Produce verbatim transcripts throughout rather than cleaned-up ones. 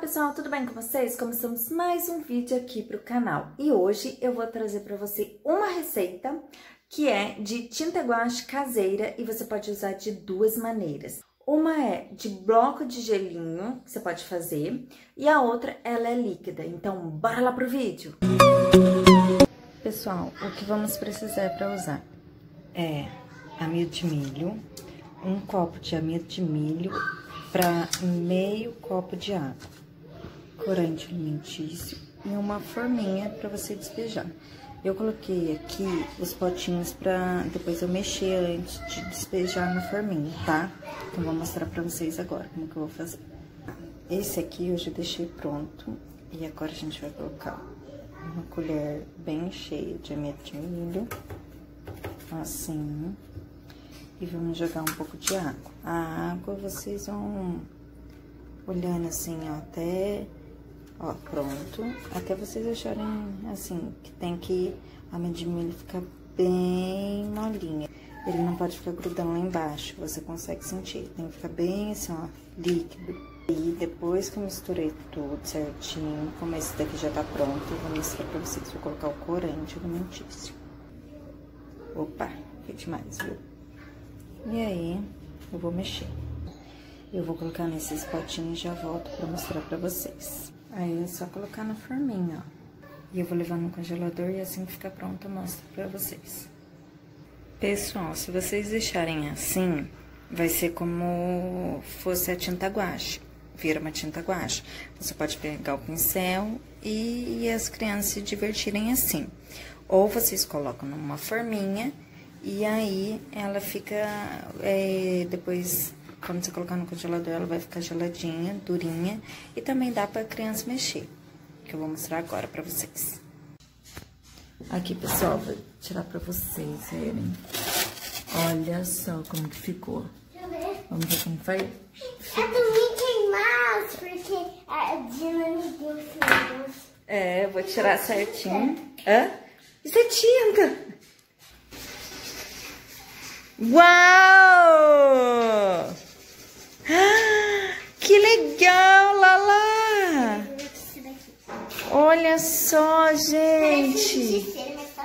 pessoal, tudo bem com vocês? Começamos mais um vídeo aqui pro canal e hoje eu vou trazer para você uma receita que é de tinta guache caseira e você pode usar de duas maneiras. Uma é de bloco de gelinho, que você pode fazer, e a outra ela é líquida, então bora lá pro vídeo! Pessoal, o que vamos precisar para usar é amido de milho, um copo de amido de milho para meio copo de água, corante alimentício e uma forminha para você despejar. Eu coloquei aqui os potinhos para depois eu mexer antes de despejar na forminha, tá? Então, vou mostrar para vocês agora como que eu vou fazer. Esse aqui eu já deixei pronto e agora a gente vai colocar uma colher bem cheia de amido de milho, assim. E vamos jogar um pouco de água. A água vocês vão olhando assim, ó, até, ó, pronto. Até vocês acharem, assim, que tem que a amido de milho ficar bem molinha. Ele não pode ficar grudando lá embaixo, você consegue sentir. Tem que ficar bem assim, ó, líquido. E depois que eu misturei tudo certinho, como esse daqui já tá pronto, eu vou mostrar pra vocês. Vou colocar o corante alimentício. Opa, foi demais, viu? E aí, eu vou mexer. Eu vou colocar nesses potinhos e já volto pra mostrar pra vocês. Aí, é só colocar na forminha, ó. E eu vou levar no congelador e assim que ficar pronto eu mostro pra vocês. Pessoal, se vocês deixarem assim, vai ser como fosse a tinta guache. Vira uma tinta guache. Você pode pegar o pincel e, e as crianças se divertirem assim. Ou vocês colocam numa forminha. E aí, ela fica, é, depois, quando você colocar no congelador, ela vai ficar geladinha, durinha. E também dá pra criança mexer, que eu vou mostrar agora pra vocês. Aqui, pessoal, vou tirar pra vocês verem. Olha só como que ficou. Vamos ver como vai. É do Mickey Mouse, porque a Dina me deu filhos. É, eu vou tirar certinho. Hã? Isso é tinta! Uau! Ah, que legal, Lala! Olha só, gente!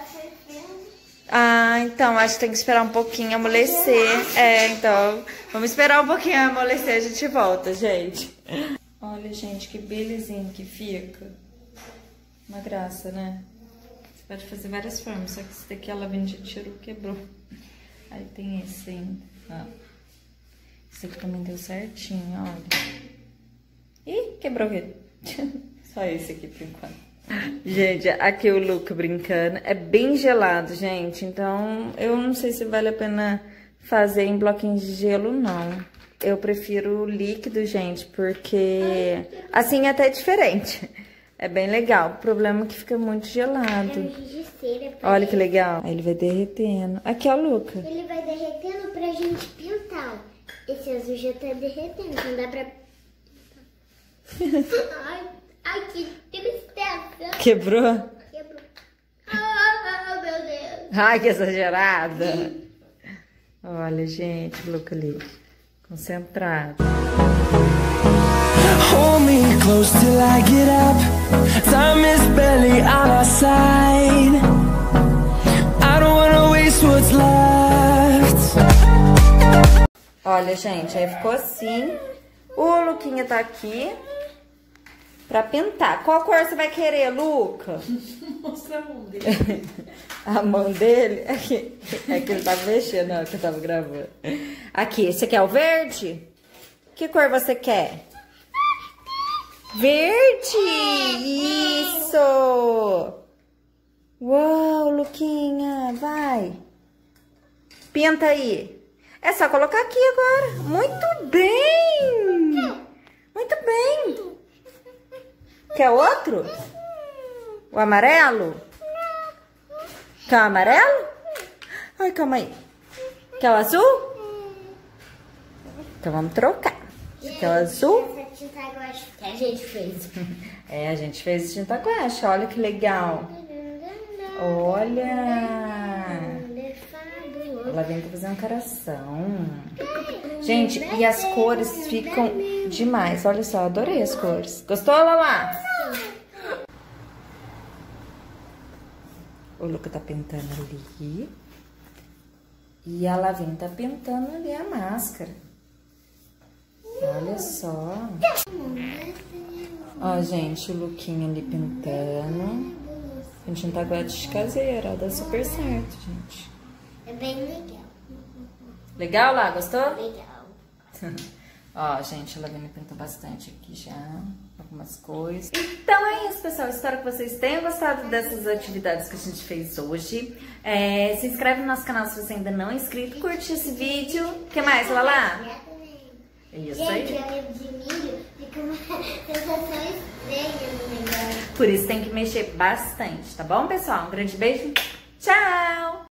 Ah, então, acho que tem que esperar um pouquinho amolecer. É, então, vamos esperar um pouquinho amolecer, a gente volta, gente. Olha, gente, que belezinho que fica. Uma graça, né? Você pode fazer várias formas, só que esse daqui ela vende tirou, quebrou. Aí tem esse ainda, ó. Esse aqui também deu certinho, olha. Ih, quebrou ele. Só esse aqui por enquanto. Gente, aqui o Luca brincando. É bem gelado, gente. Então, eu não sei se vale a pena fazer em bloquinhos de gelo, não. Eu prefiro líquido, gente, porque assim é até diferente. É bem legal. O problema é que fica muito gelado. Olha que legal. Aí ele vai derretendo. Aqui, ó, Luca. Ele vai derretendo pra gente pintar. Esse azul já tá derretendo, então dá pra... ai, ai, que tristeza. Quebrou? Quebrou. Ah, meu Deus. Ai, que exagerada. Olha, gente, o Luca ali. Concentrado. Hold me close till I get up. Time is barely on our side. I don't wanna waste what's left. Olha, gente, aí ficou assim. O Luquinha tá aqui pra pintar. Qual cor você vai querer, Luca? Mostra a mão dele. A mão dele? Aqui. É que ele tava mexendo, ó, que eu tava gravando. Aqui, você quer o verde? Que cor você quer? Verde! Isso! Uau, Luquinha, vai! Pinta aí. É só colocar aqui agora. Muito bem! Muito bem! Quer outro? O amarelo? Quer o amarelo? Ai, calma aí. Quer o azul? Então vamos trocar. Quer o azul? Essa tinta guache que a gente fez. É, a gente fez tinta guache. Olha que legal. Olha. Ela vem pra fazer um coração. Gente, e as cores ficam demais. Olha só, adorei as cores. Gostou, Lala? O Luca tá pintando ali. E a Lavinha tá pintando ali a máscara. Olha só. Ó, gente, o Luquinha ali pintando. A gente não tá com de caseira, dá super certo, gente. É bem legal. Legal lá? Gostou? Legal. Ó, gente, a Lavínia pintou bastante aqui já, algumas coisas. Então é isso, pessoal. Espero que vocês tenham gostado dessas atividades que a gente fez hoje. É, se inscreve no nosso canal se você ainda não é inscrito. Curte esse vídeo. O que mais, Lala? É isso aí. Gente, óleo de milho fica uma sensação estranha no negócio. Por isso tem que mexer bastante, tá bom, pessoal? Um grande beijo. Tchau!